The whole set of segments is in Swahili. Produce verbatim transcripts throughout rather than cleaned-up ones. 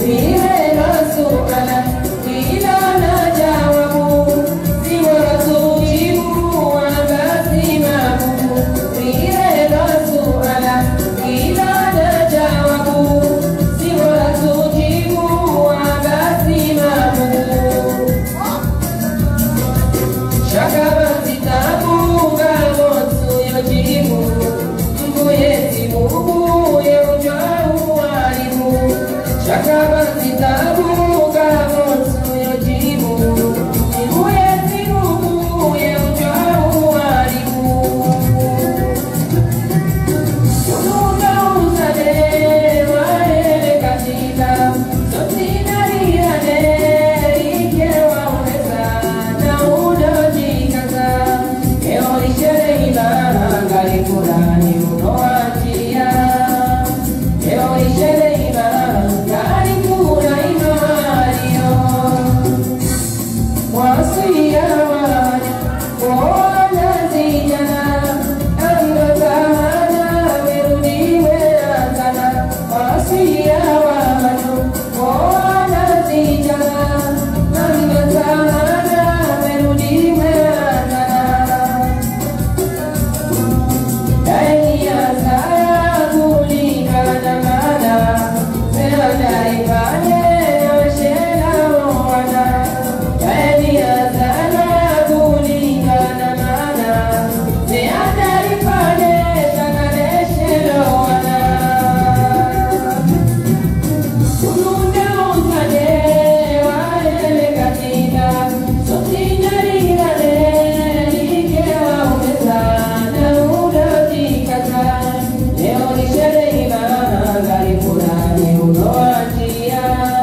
Leo ni sherehe ibada, gari fulani unoachia.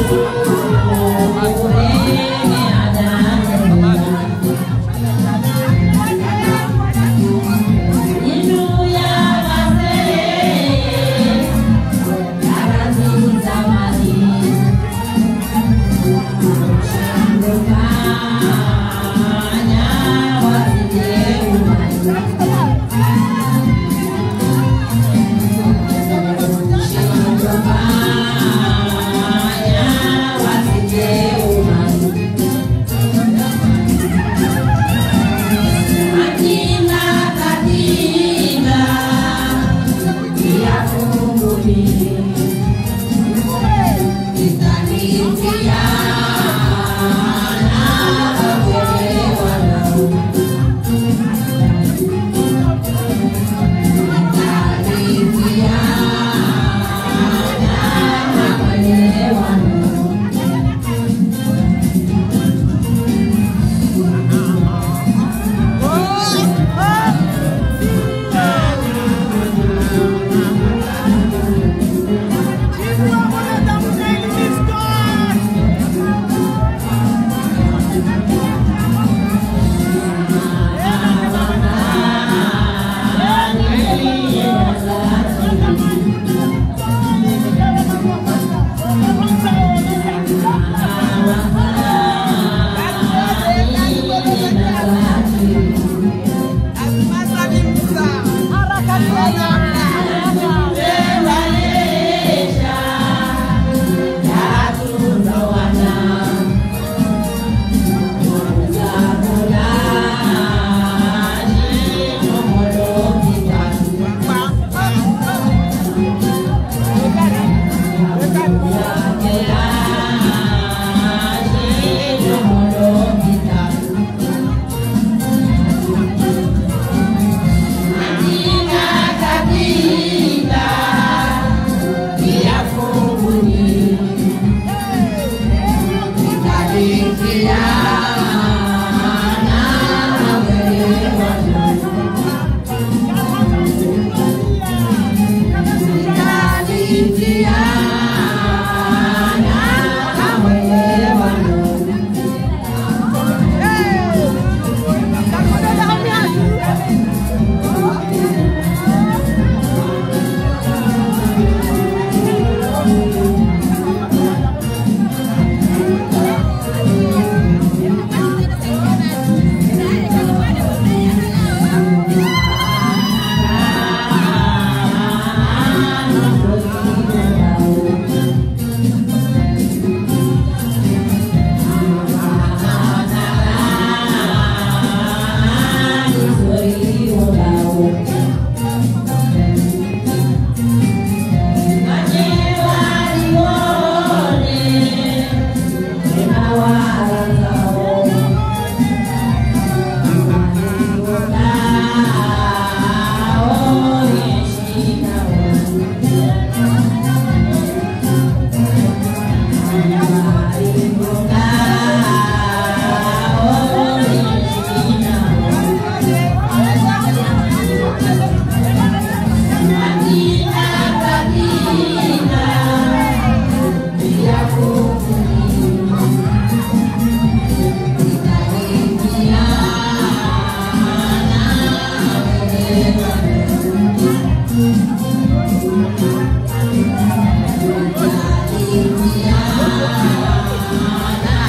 Nah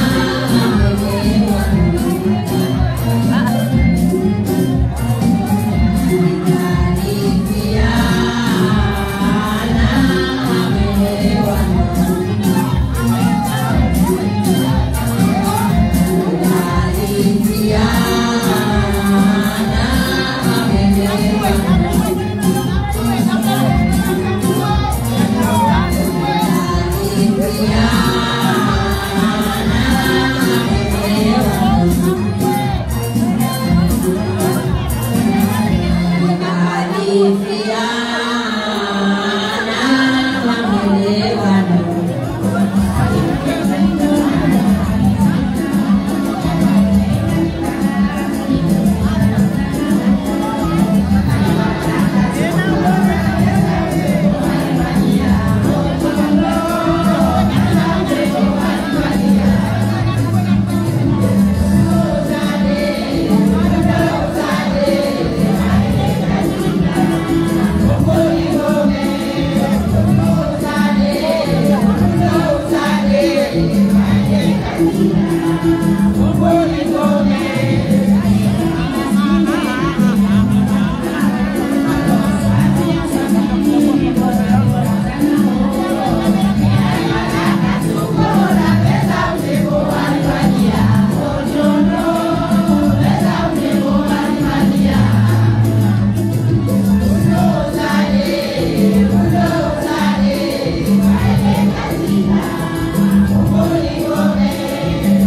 Holy, holy.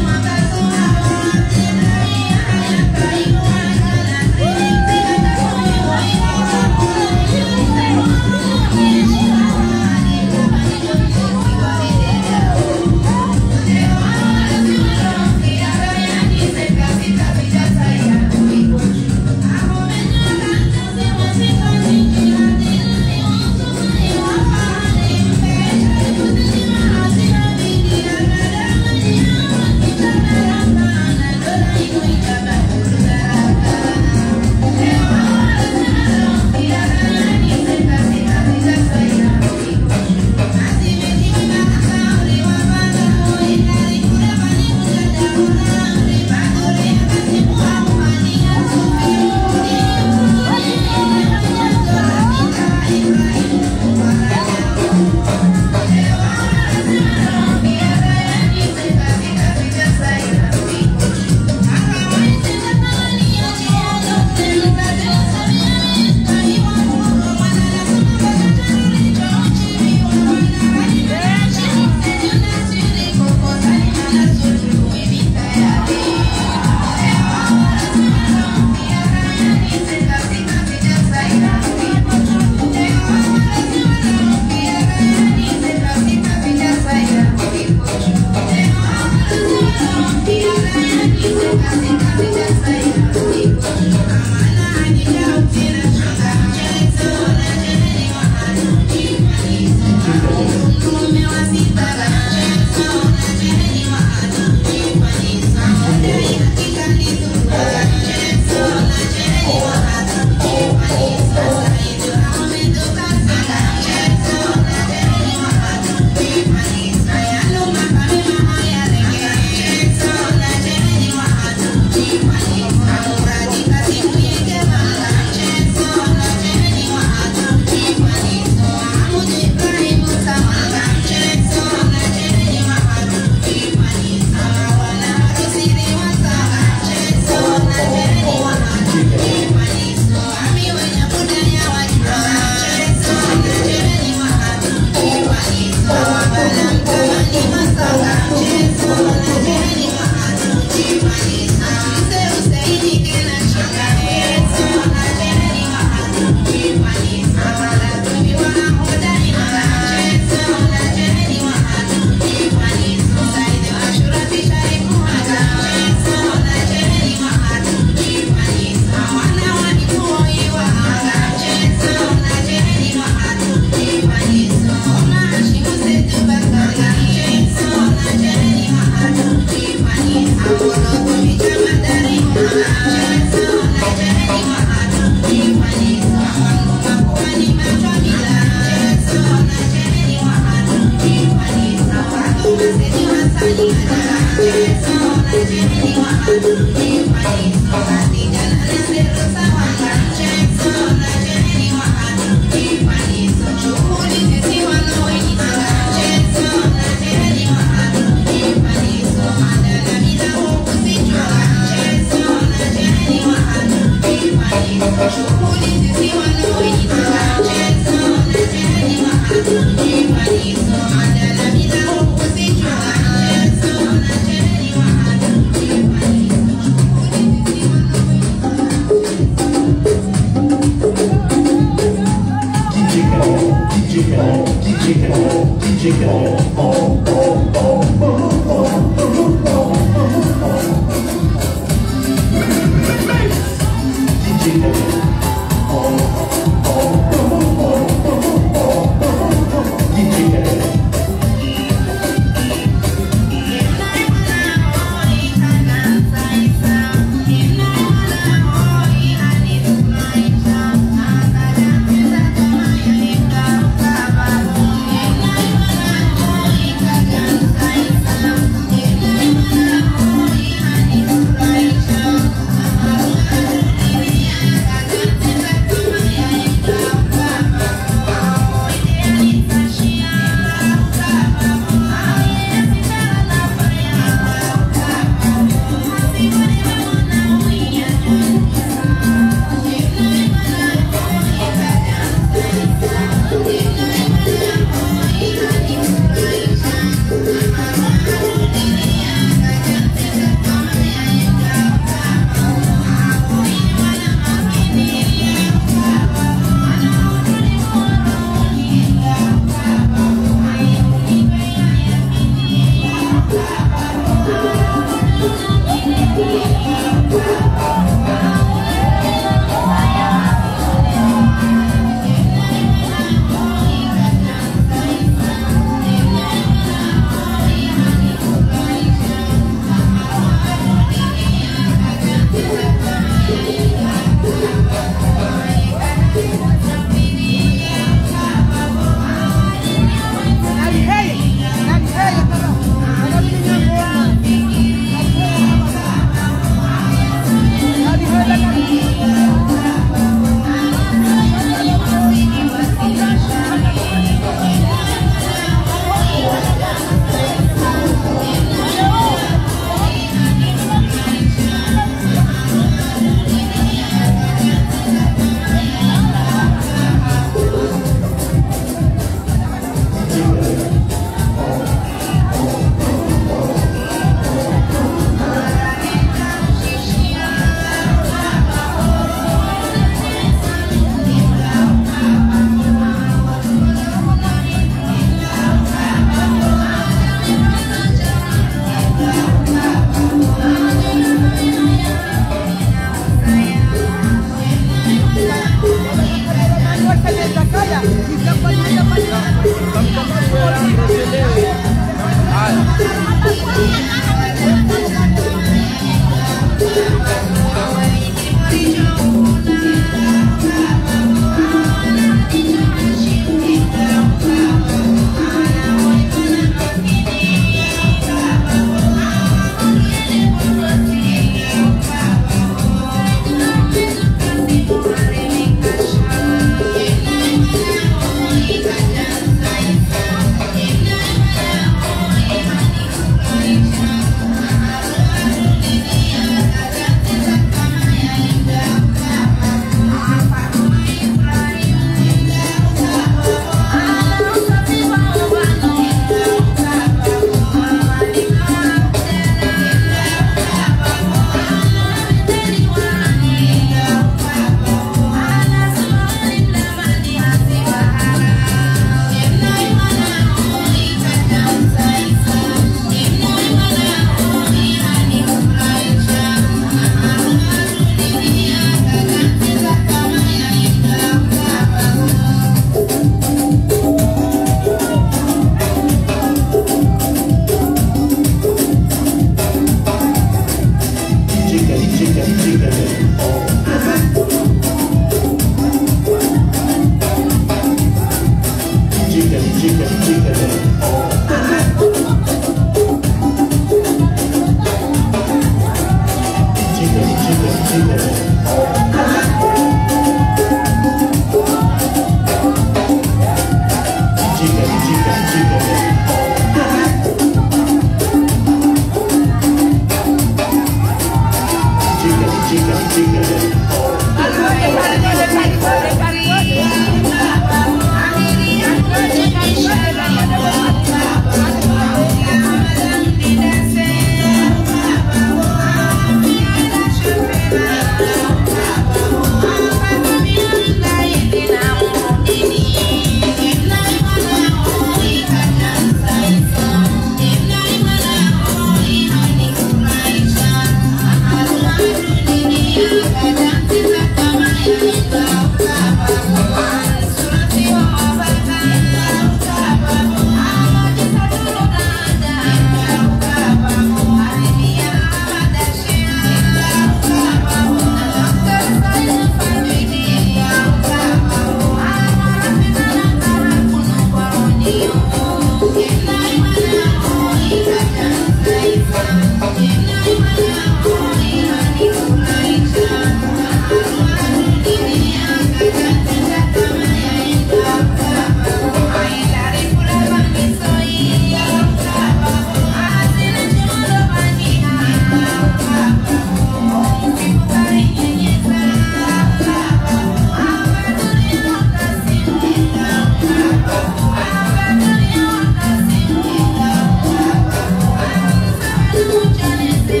Thank you.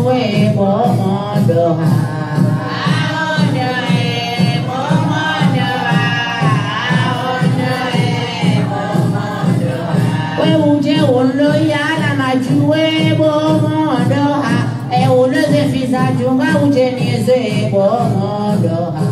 suwe bomondo ha. Uje ulo ya la majuwe bomondo ha. E ulo ze fisa junga uje nize bomondo ha.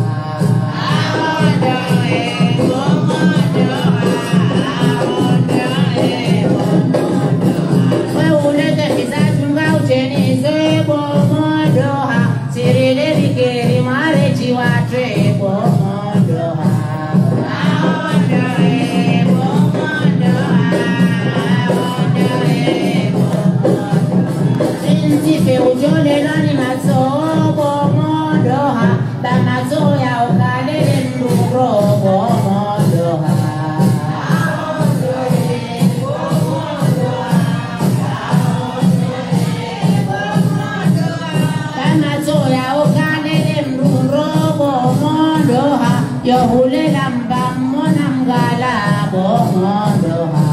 We ulo ze fisa junga uje nize bomondo ha. Sirele vikeri mare chiwa tre bomondo ha. Sife ujole lani maso bomondo ha. Ba maso ya ukale nduro bomondo ha. Ba maso ya ukale nduro bomondo ha. Yo hule lamba mona mgala bomondo ha.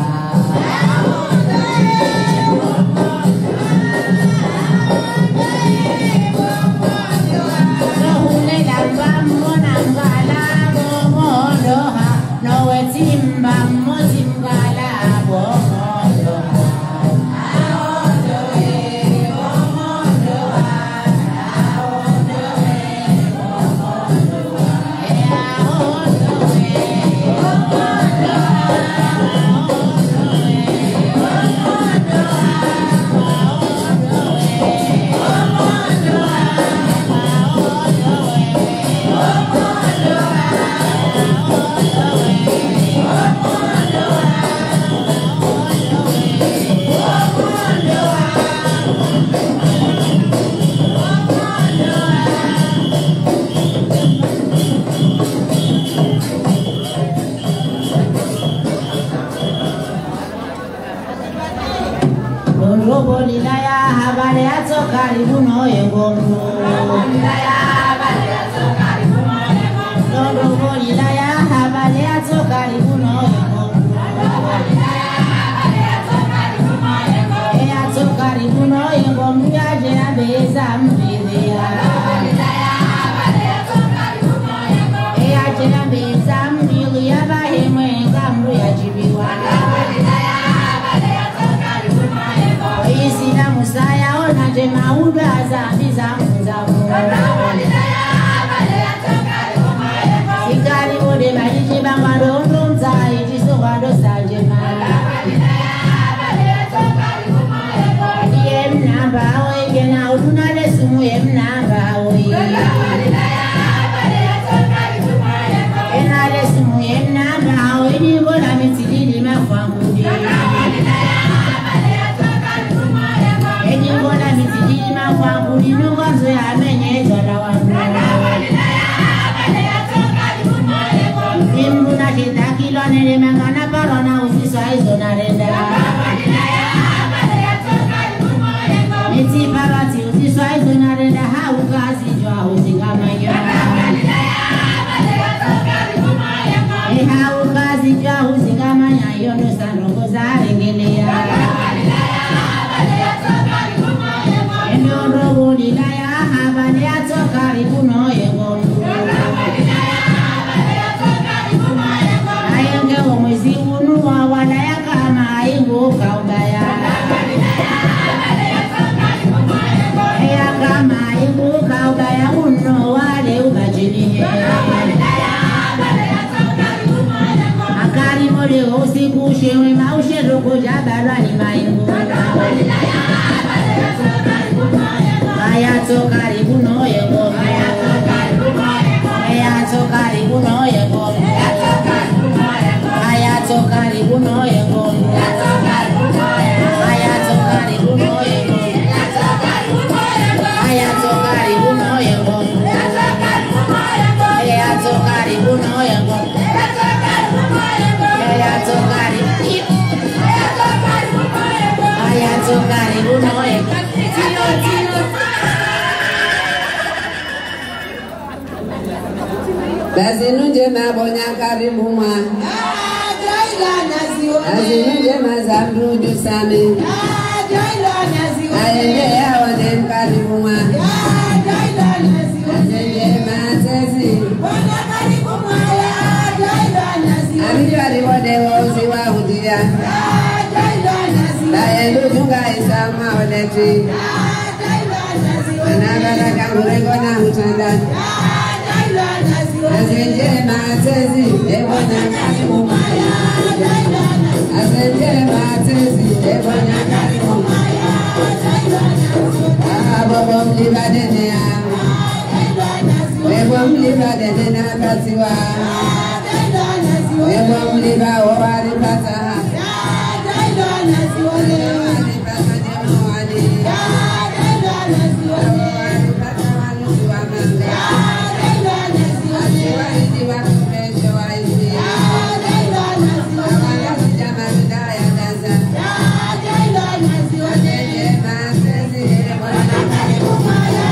Lazinu jema bonya karimu ma. Lazinu jema zamru jusame. Ayende ya waden karimu ngurego na mutandani Azenje matezi ebona kali mumaya Azenje matezi ebona kali mumaya Abo mliba dene ya Ebo mliba dene na katiwa Ebo mliba owari pata Owari pata demo wali Owari pata wali tuwa manga Atiwa idiwa kupecho wa isi Awala kujama kudaya gaza Azenje matezi ebona kali mumaya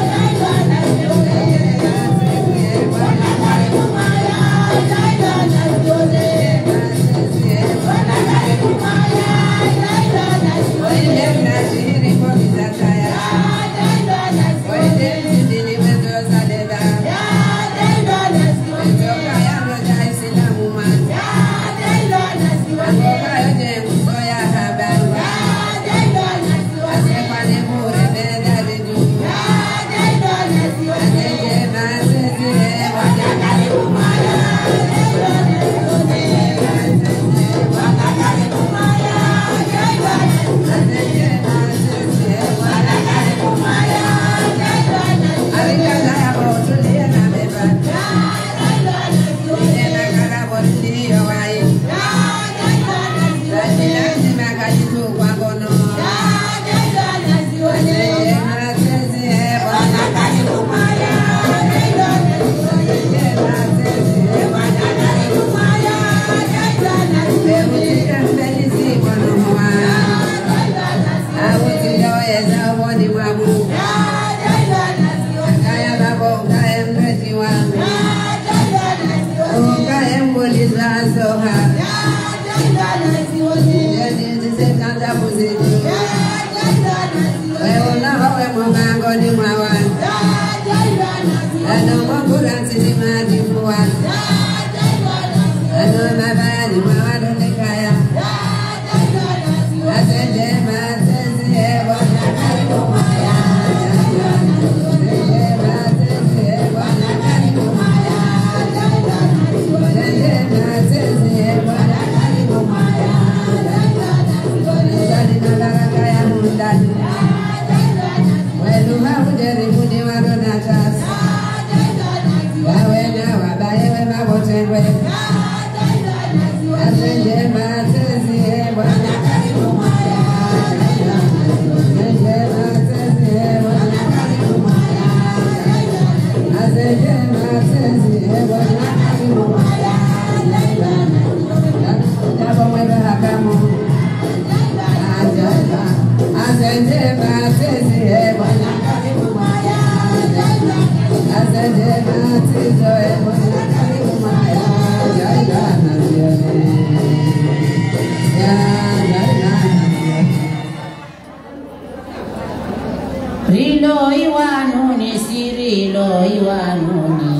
Rilo iwanuni sirilo iwanuni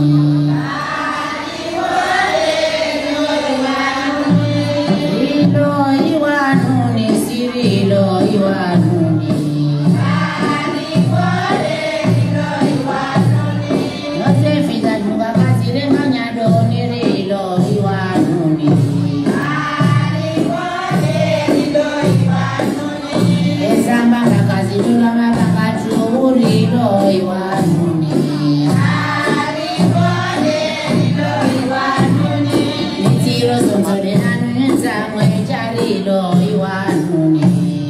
Rilo iwanuni sirilo iwanuni Nose fita juga kasire nganyado ni rilo iwanuni Esamba ngakazi dula mabakatu rilo iwanuni Nitiro sontore nanu nzamwe charilo iwanuni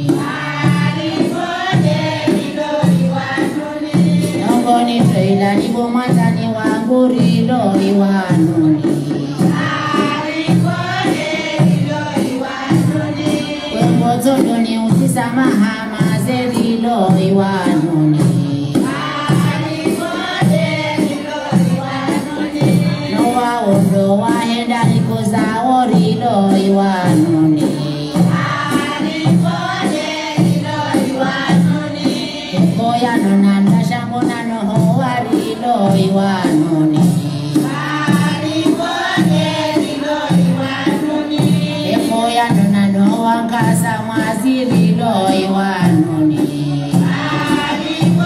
Nongoni treila nibo matani wangu rilo iwanuni Wembo zondo ni usisa mahama zerilo iwanuni Nowa ondo wahenda nikoza orilo iwanuni Koya nonanda shambo nanoho warilo iwanuni Koya nonano wankasa mwazirilo iwanuni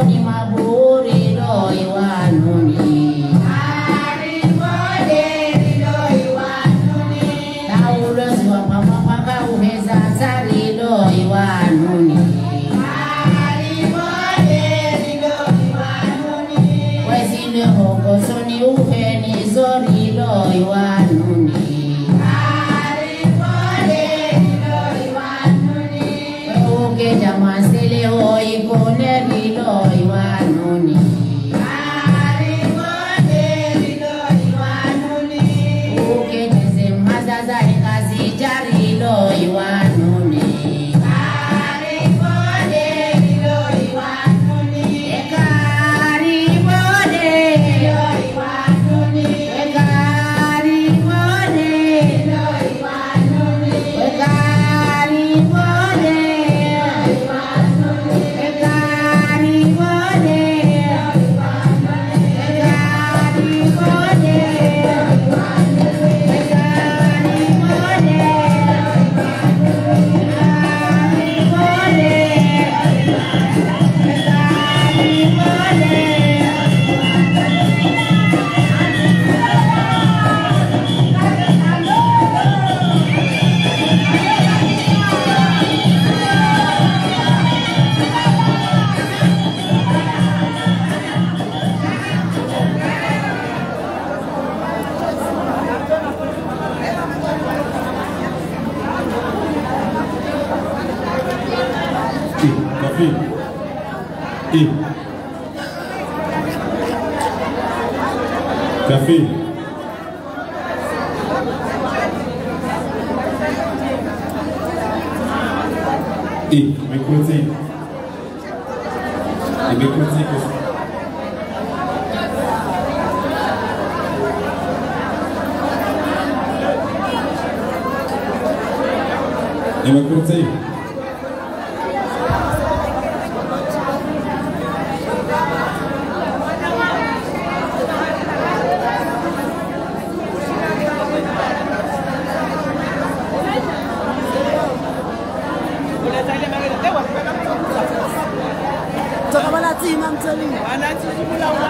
ni maburi doi wanuni Taulos wa mama paka uheza sari doi wanuni Wezile hongo soni uheni zori doi wanuni Uke jamasele hoi kone ridoi wanuni Uke jese mazaza ikazi jari doi wanuni Café. E microzi. E microzi. E microzi. I'm telling you. And I tell you,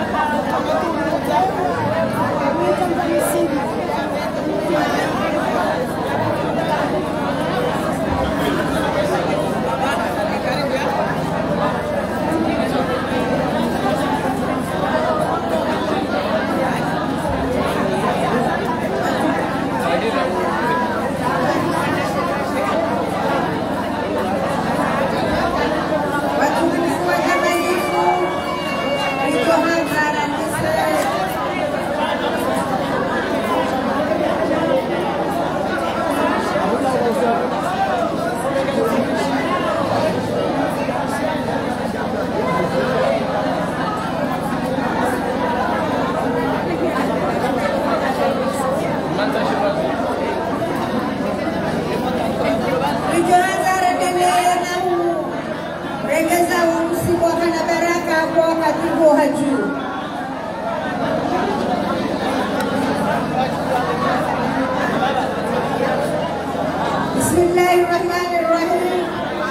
Bismillahirrahmanirrahim.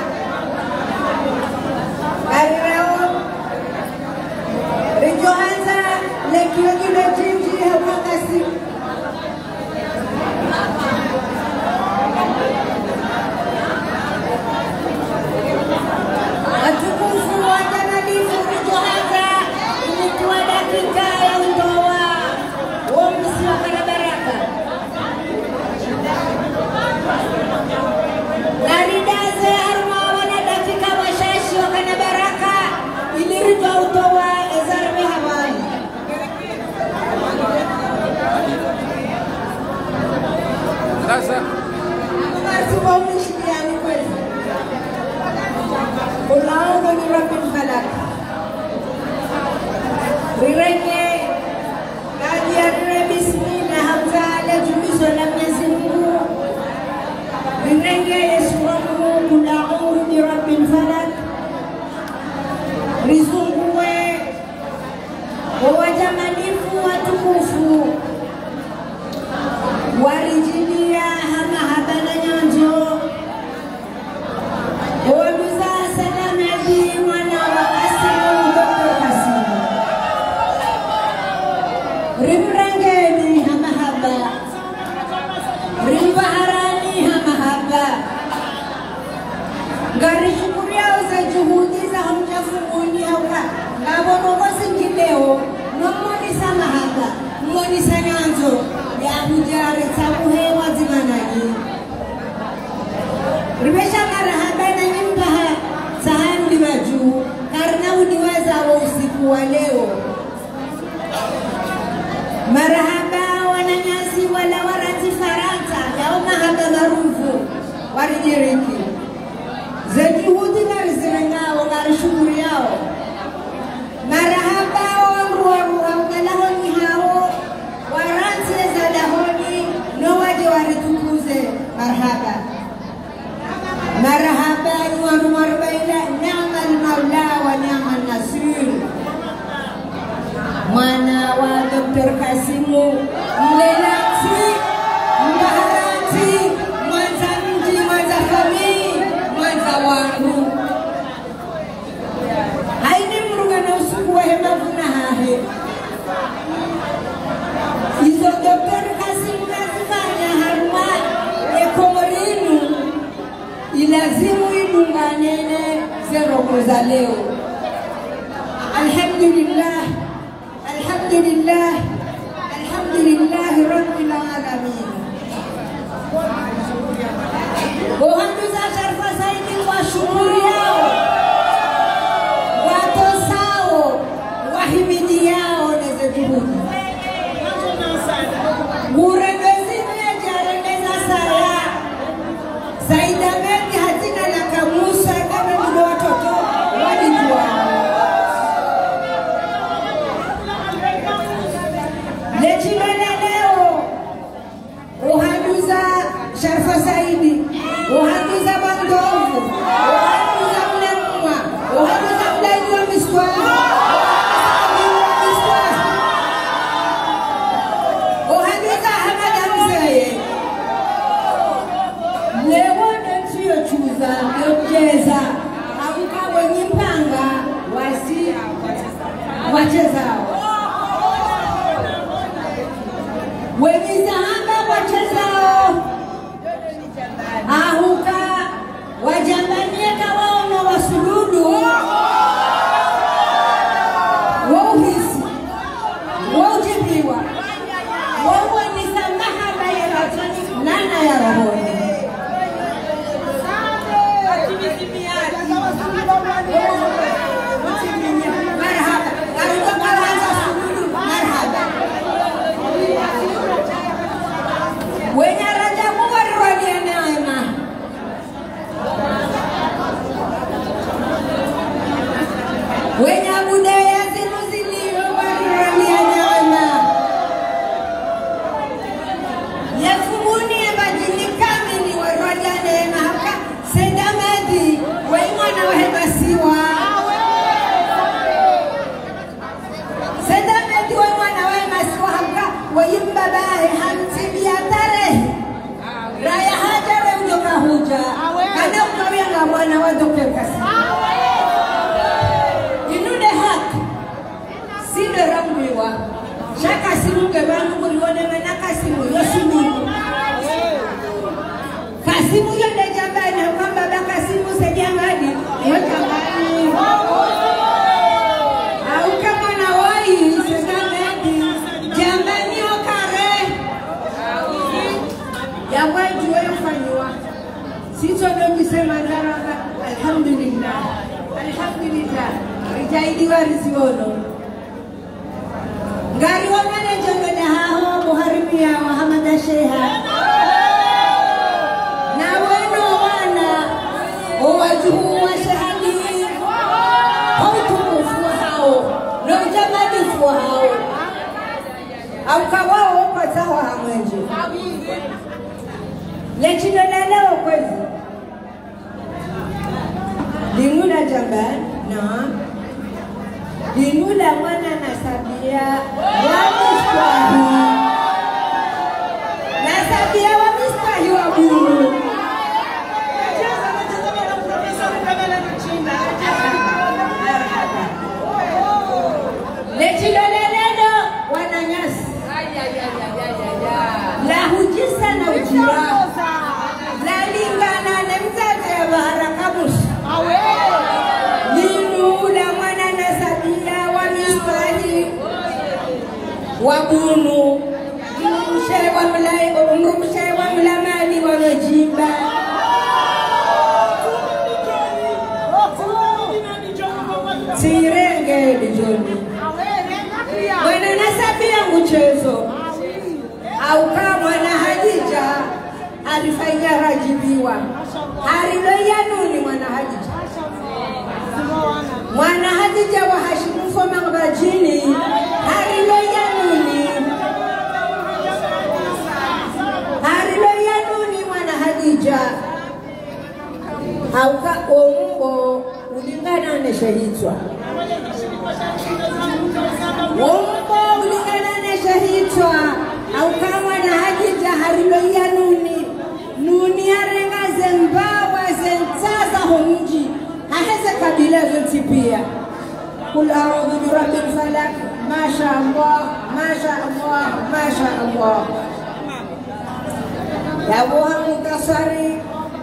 Hari leo Rejoanza lekio kile jinji hawa kasi Atukufu wa janadifu Rejoanza ilikuwa dakika ya ndoa wa msiwa kana baraka Naridaze harma wana dakika washashi wakana baraka ilirwa utowa ezarme hawani Sasa Masi wa umishiriani kwezi Ulaongo ni Rabbil Falak Rirenge Kadi ya nire bismina hamza ala jumiso na Mwenyezi Mungu Rirenge Yesu wangu kulauru ni Rabbil Falak Rizunguwe wawajamanifu watukufu Warijidia hama habana nyanjo udi maju karena udiwaza wa usiku wa leo. Marahaba wananyasi wala warati faranta yao mahaba marufu warijiriki zejuhudi narizirengao ngarishukuri yao. Marahaba wanruwa ungalahoni hao waranti za lahoni no waje waritukuze. Marhaba marhaba yuwaru marbaila ni'mal maula wa ni'mal nasir. Mana wa Doktor Kasimu mlelati mbaharati mwanza mji mwanza kami mwanza wangu haini mruga na usiku wa hema kuna hahe izo Doktor Kasimu nazifanya haruma ekomorinu ilazimu idunganene zeroko za leo. Alhamdulillah Alhamdulillah Alhamdulillah Rabbil Alamin. Wahanduza Sharfa Saidi wa shukuri yao watosao wahimidi yao nezejuhudi urembezi nejarembeza saya Saida Mengi hatina la kamusa kama mdo watoto walijua lechimana leo uhanduza Sharfa Saidi uhanduza Bandovu uhanduza Mlemwa uhanduza Mlaji wa Miswa uhanduza Hamad Hamzeye leo nchiyo chuza yojeza auka wenye mpanga wasi wachezao wenye zahanga wachezao ahuka wajambanieka waono wasuludu wauhisi waujibiwa wawe ni samahaba ya ratani nana ya rohoni. Marhaba karuka kalanza suludu marhaba wenye Rajabu wariwalia neema wenye budaya zinuziliwe wariwalia neema yafumuni ebajini kamili wariwalia neema haka sedamedi waimwana wahebasiwa sedamedi waimwana wahebasiwa haka wayimbabahe hamtibia tarehe raya hajare ujoka huja kana ukawia nga mwana wa Doktor Kasimu inude haki sile rambiwa shaka simu gebanu kulione mena Kasimu yosumunu Kasimu yonde jambani kwamba baka Kasimu sejangani yojambani au kama na wai sedamedi jambani okare ya wajue yofanywa sito ndo misema daraka. Alhamdulillah Alhamdulillah rijaidi warisiono ngari wamane jambani hao muharimia wa Hamada Sheha na weno wana uwajuhu wa shahadi hautukufu hao na ujamadifu hao au kawao kwa sawa hamwenje lechino na leo kwezi lingula jambani na lingula mwana nasabia wa Miswahi nasabia wa Miswahi wa Buru lechino na leo wananyasi la hujisa na ujira la lingana na mzazi ya baharakabush lingula mwana nasabia wa Miswahi wa Bunu mshe wa mlai mshe wa mlamani wa Mjimba mchezoni. Mwana nasabi ya mchezo au kama mwana Hadija alifanya rajibiwa harilo yanuni mwana Hadija mwana Hadija wa Hashimu foma ngabajini harilo yanuni harilo yanuni mwana Hadija au ka ombo ulingana na shahitwa ombo ulingana na shahitwa au kama na Hadija harilo yanuni nuni arenga zembawa zentaza homji haheze kabila zote pia kul a'udhu bi rabbil falaq masha Allah masha Allah masha Allah ya buha mutasari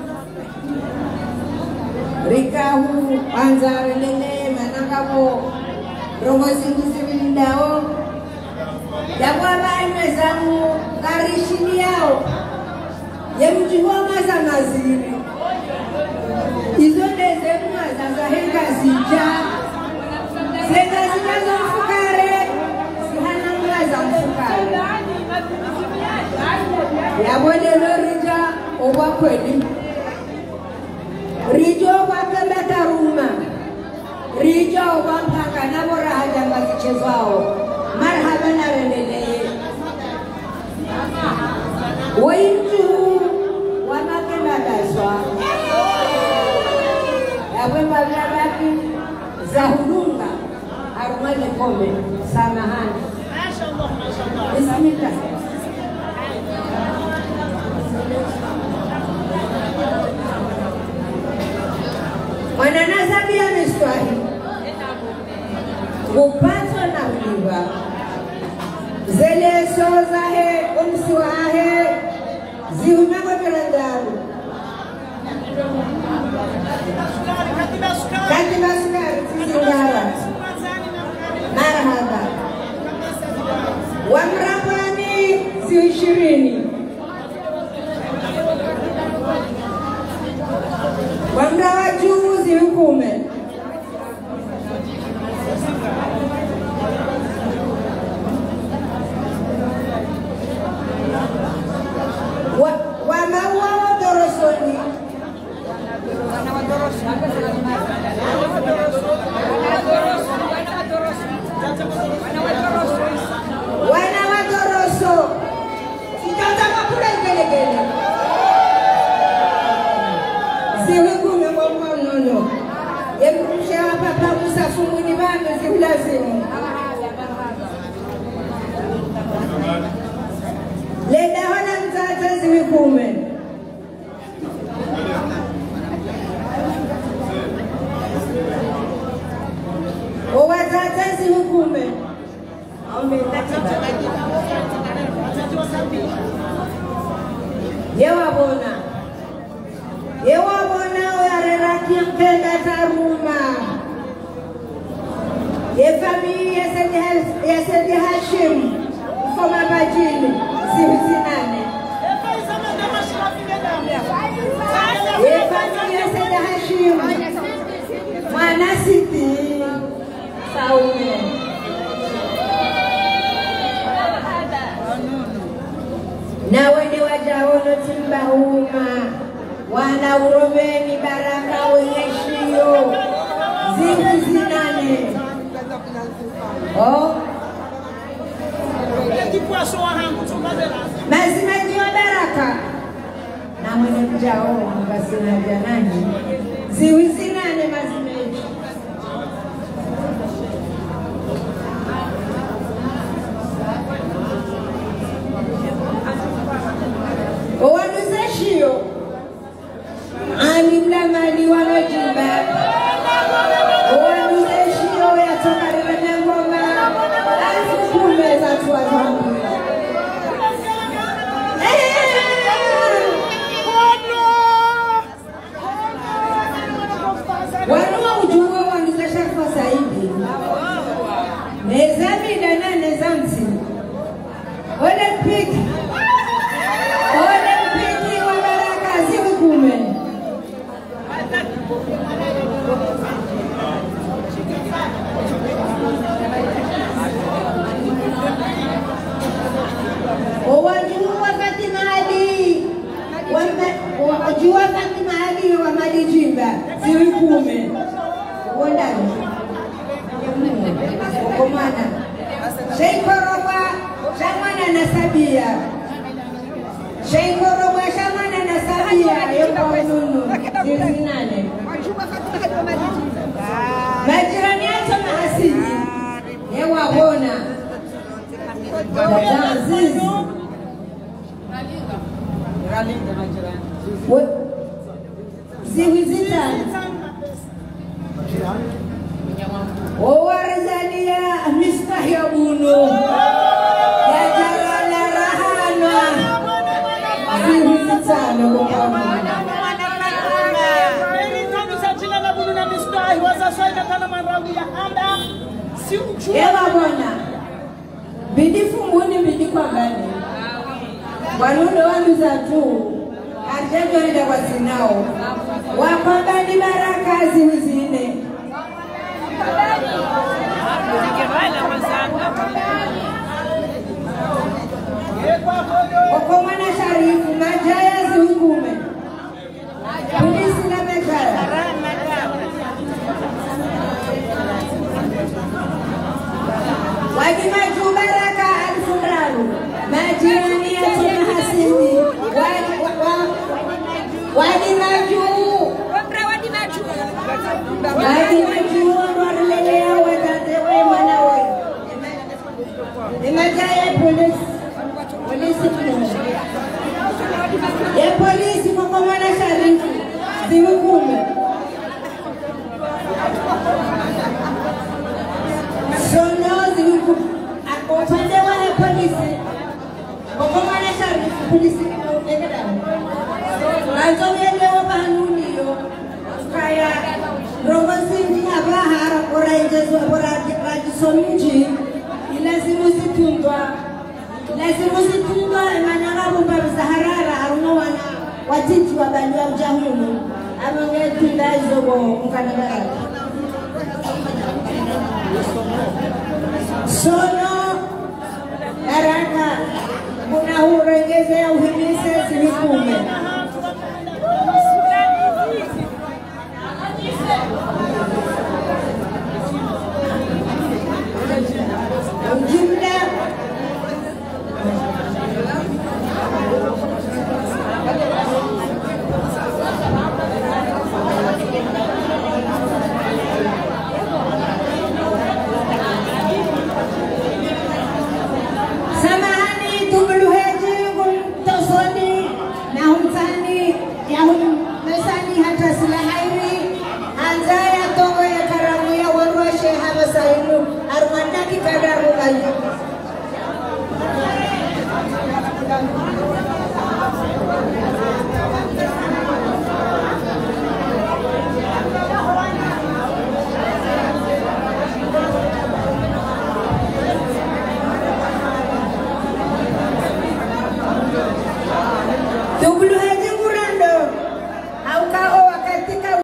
rikahu anzare lele manangabo rogo singi sibindao ya buha baime zamu karishini yao ya mjiwa maza maziri izo ndeze maza za henga zija senga zija za mfukare sihana maza mfukare ya mwede lorija owa kweli rijo wakanda taruma rijo wampaka nabora haja mazichezao marhaba na reneleye Waintu wanakenda daswa yawe mababaki za hudunga arumale kome samahani bismillah mwana nasabi ya mistwahi kupatwa na uliva zele soza he umsiwa he zihumango belandaru kati basukari zingara marhaba wamrabani zihu ishirini wamrawa juu zihu kume wana wadoroso sitotaka kula igelegele ziwigume ngomba mnono yekurusha papa musafumuni bando ziulazimu leda wana mtata ziwigume Owatata zihukume Yewa bona Yewa bona oyareraki mkenda taruma Ye familia ya Sedi Hashim Mfoma bajini zihuzinane Ye familia ya Sedi Hashim Mwana siti Saume na wene wajaono timbahuma wana urobeni baraka wenyeshio zivu zinane oh mazimaji wa baraka na wene mjaono basina janani zivu zinane mazimaji Owanuzeshio Alimla mali wanojimba Owanuzeshio ya toka na ngoma Alfu kume za tuwa zangu Wanua ujua wanuzesha kwa sahibi Nezami dana nezamsi Olympic Olympic wa baraka zihukume Komana. Sheikoroba shamana na sabia. Sheikoroba shamana na sabia yuko nunu. Jizi nane. Majirani yetu na asili. Yewa bona. Dada Azizi. Ziwizita Wawarzania Mistah ya Buno ya Jalala Rahana Ziwizita Ewa bwana bidi funguni bidi kwa gani wanundo wandu za tu arjajo nida kwa sinao wapamba ni baraka ziwizine Okomana Sharifu majaya zihukume polisi na mekaya Wajimaju baraka alfunraru majirani ya tuna hasini Wajimaju Wajimaju Wajimaju Warlelea watatewe manawe Imajaya polisi Polisi Ya polisi Mokomana Sharifu zihukume Sono zihukume Upande wa polisi Mokomana Sharifu polisi Lazo yelewa banuniyo Kaya Rogo sindi abahara Kora ijezu Kora rajisomiji Ilazimu situndwa Ilazimu situndwa Emanyaga bumba bizaharara Haruna wana Watiti wabali wa mjahulu Amange tunda izogo Mkanagara Sono Araka Kuna hurengeze ya uhimise Zihukume